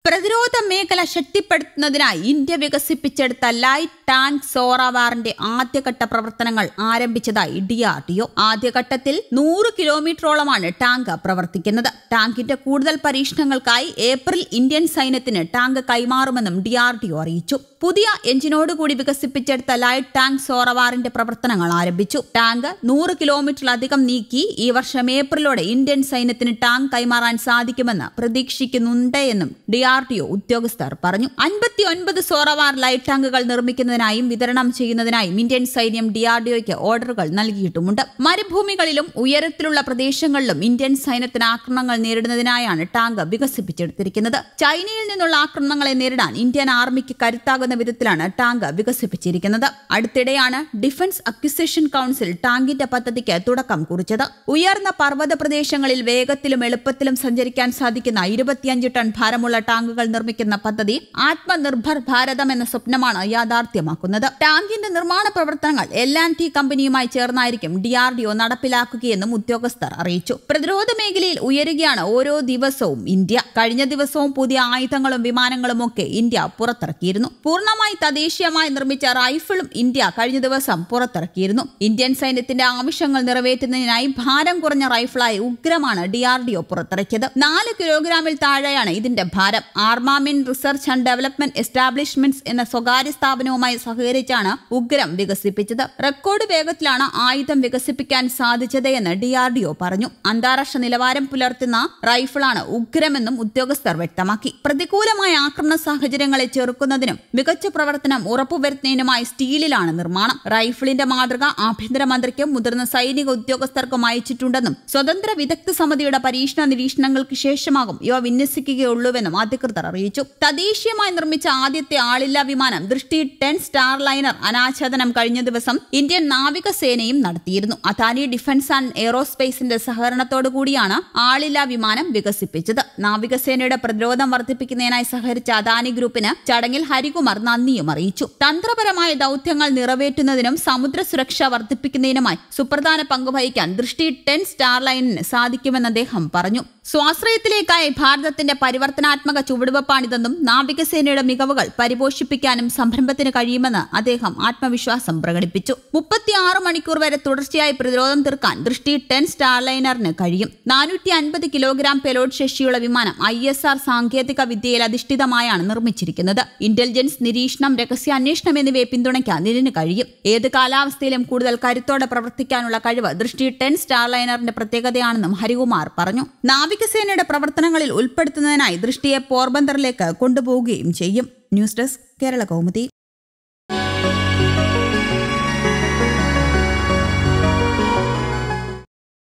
പ്രതിരോധ മേഖല ശക്തിപ്പെടുത്തുന്നതിനായി ഇന്ത്യ വികസിപ്പിച്ചെടുത്ത ലൈറ്റ് ടാങ്ക് സോറാവാറിന്റെ ആദ്യഘട്ട പ്രവർത്തനങ്ങൾ ആരംഭിച്ചതായി DRDO. ആദ്യഘട്ടത്തിൽ 100 കിലോമീറ്ററോളമാണ് ടാങ്ക് പ്രവർത്തിക്കുന്നത്. ടാങ്കിന്റെ കൂടുതൽ പരീക്ഷണങ്ങൾക്കായി ഏപ്രിൽ ഇന്ത്യൻ സൈന്യത്തിന് ടാങ്ക് കൈമാറുമെന്നും DRDO അറിയിച്ചു. പുതിയ എഞ്ചിനോടുകൂടി വികസിപ്പിച്ചെടുത്ത ലൈറ്റ് ടാങ്ക് സോറാവാറിന്റെ പ്രവർത്തനങ്ങൾ ആരംഭിച്ചു. ടാങ്ക് 100 കിലോമീറ്ററിലധികം നീക്കി ഈ വർഷം ഏപ്രിലോടെ ഇന്ത്യൻ സൈന്യത്തിന് ടാങ്ക് കൈമാറാൻ സാധിക്കുമെന്ന് പ്രതീക്ഷിക്കുന്നുണ്ട് എന്നും DRDO ഉദ്യോഗസ്ഥർ പറഞ്ഞു. 59 സോറാവാർ ലൈറ്റ് ടാങ്കുകൾ നിർമ്മിക്കുന്നതിനായും വിതരണം ചെയ്യുന്നതിനായും ഇന്ത്യൻ സൈന്യം DRDOയ്ക്ക് ഓർഡറുകൾ നൽകിയിട്ടുമുണ്ട്. മരുഭൂമികളിലും ഉയരത്തിലുള്ള പ്രദേശങ്ങളിലും ഇന്ത്യൻ സൈന്യത്തിന് ആക്രമണങ്ങൾ നേരിടുന്നതിനായാണ് ടാങ്ക് വികസിപ്പിച്ചെടുത്തിരിക്കുന്നത്. ചൈനയിൽ നിന്നുള്ള ആക്രമണങ്ങളെ നേരിടാൻ ഇന്ത്യൻ ആർമിക്ക് കരുത്താകുന്ന വിധത്തിലാണ് ടാങ്ക് വികസിപ്പിച്ചിരിക്കുന്നത്. അടുത്തിടെയാണ് ഡിഫൻസ് അക്വിസിഷൻ കൌൺസിൽ ടാങ്കിന്റെ പദ്ധതിക്ക് തുടക്കം കുറിച്ചത്. ഉയർന്ന പർവ്വത പ്രദേശങ്ങളിൽ വേഗത്തിലും എളുപ്പത്തിലും സഞ്ചരിക്കാൻ സാധിക്കുന്ന 25 ടൺ ഭാരമുള്ള ടാങ്കുകൾ നിർമ്മിക്കുന്ന പദ്ധതി ആത്മനിർഭർ ഭാരതം എന്ന സ്വപ്നമാണ് യാഥാർത്ഥ്യമാക്കുന്നത്. ടാങ്കിന്റെ നിർമ്മാണ പ്രവർത്തനങ്ങൾ L&T കമ്പനിയുമായി ചേർന്നായിരിക്കും DRDO നടപ്പിലാക്കുകയെന്നും ഉദ്യോഗസ്ഥർ അറിയിച്ചു. പ്രതിരോധ മേഖലയിൽ ഉയരുകയാണ് ഓരോ ദിവസവും ഇന്ത്യ. കഴിഞ്ഞ ദിവസവും പുതിയ ആയുധങ്ങളും വിമാനങ്ങളും ഒക്കെ ഇന്ത്യ പുറത്തിറക്കിയിരുന്നു. പൂർണ്ണമായി തദ്ദേശീയമായി നിർമ്മിച്ച റൈഫിളും ഇന്ത്യ കഴിഞ്ഞ ദിവസം പുറത്തിറക്കിയിരുന്നു. ഇന്ത്യൻ സൈന്യത്തിന്റെ ആവശ്യങ്ങൾ നിറവേറ്റുന്നതിനായി ഭാരം കുറഞ്ഞ റൈഫിളായ ഉഗ്രമാണ് DRDO പുറത്തിറക്കിയത്. 4 കിലോഗ്രാമിൽ താഴെയാണ് ഇതിന്റെ ഭാരം. Armament research and development establishments എന്ന സ്വകാര്യ സ്ഥാപനവുമായി സഹകരിച്ചാണ് ഉഗ്രം വികസിപ്പിച്ചത്. റെക്കോർഡ് വേഗത്തിലാണ് ആയുധം വികസിപ്പിക്കാൻ സാധിച്ചത് എന്ന് DRDO പറഞ്ഞു. അന്താരാഷ്ട്ര നിലവാരം പുലർത്തുന്ന റൈഫിളാണ് ഉഗ്രമെന്നും ഉദ്യോഗസ്ഥർ വ്യക്തമാക്കി. പ്രതികൂലമായ ആക്രമണ സാഹചര്യങ്ങളെ ചെറുക്കുന്നതിനും മികച്ച പ്രവർത്തനം ഉറപ്പുവരുത്തുന്നതിനുമായി സ്റ്റീലിലാണ് നിർമ്മാണം. റൈഫിളിന്റെ മാതൃക ആഭ്യന്തരമന്ത്രിക്കും മുതിർന്ന സൈനിക ഉദ്യോഗസ്ഥർക്കും അയച്ചിട്ടുണ്ടെന്നും സ്വതന്ത്ര വിദഗ്ധ സമിതിയുടെ പരീക്ഷണ നിരീക്ഷണങ്ങൾക്ക് ശേഷമാകും ഇവ വിന്യസിക്കുകയുള്ളൂവെന്നും അധികൃതർ അറിയിച്ചു. തദ്ദേശീയമായി നിർമ്മിച്ച ആദ്യത്തെ ആളില്ലാ വിമാനം ദൃഷ്ടി 10 സ്റ്റാർലൈനർ അനാച്ഛാദനം കഴിഞ്ഞ ദിവസം ഇന്ത്യൻ നാവികസേനയും നടത്തിയിരുന്നു. അദാനി ഡിഫൻസ് ആൻഡ് എയ്റോസ്പേസിന്റെ സഹകരണത്തോടുകൂടിയാണ് ആളില്ലാ വിമാനം വികസിപ്പിച്ചത്. നാവികസേനയുടെ പ്രതിരോധം വർദ്ധിപ്പിക്കുന്നതിനായി സഹകരിച്ച അദാനി ഗ്രൂപ്പിന് ചടങ്ങിൽ ഹരികുമാർ നന്ദിയും അറിയിച്ചു. തന്ത്രപരമായ ദൌത്യങ്ങൾ നിറവേറ്റുന്നതിനും സമുദ്ര സുരക്ഷ വർദ്ധിപ്പിക്കുന്നതിനുമായി സുപ്രധാന പങ്കുവഹിക്കാൻ ദൃഷ്ടി 10 സ്റ്റാർലൈനിന് സാധിക്കുമെന്ന് അദ്ദേഹം പറഞ്ഞു. സ്വാശ്രയത്തിലേക്കായി ഭാരതത്തിന്റെ പരിവർത്തനാത്മക ചുവടുവെപ്പാണിതെന്നും നാവികസേനയുടെ മികവുകൾ പരിപോഷിപ്പിക്കാനും സംരംഭത്തിന് കഴിയുമെന്ന് അദ്ദേഹം ആത്മവിശ്വാസം പ്രകടിപ്പിച്ചു. 36 മണിക്കൂർ വരെ തുടർച്ചയായി പ്രതിരോധം തീർക്കാൻ ദൃഷ്ടി 10 സ്റ്റാർലൈനറിന് കഴിയും. 450 കിലോഗ്രാം പെലോഡ് ശേഷിയുള്ള വിമാനം ISR സാങ്കേതിക വിദ്യയിൽ അധിഷ്ഠിതമായാണ് നിർമ്മിച്ചിരിക്കുന്നത്. ഇന്റലിജൻസ്, നിരീക്ഷണം, രഹസ്യാന്വേഷണം എന്നിവയെ പിന്തുണയ്ക്കാൻ ഇതിന് കഴിയും. ഏത് കാലാവസ്ഥയിലും കൂടുതൽ കരുത്തോടെ പ്രവർത്തിക്കാനുള്ള കഴിവ് ദൃഷ്ടി 10 സ്റ്റാർലൈനറിന്റെ പ്രത്യേകതയാണെന്നും ഹരികുമാർ പറഞ്ഞു. നാവികസേനയുടെ പ്രവർത്തനങ്ങളിൽ ഉൾപ്പെടുത്തുന്നതിനായി ദൃഷ്ടിയെ പോർബന്തറിലേക്ക് കൊണ്ടുപോവുകയും ചെയ്യും. News desk, Kerala Kaumudi.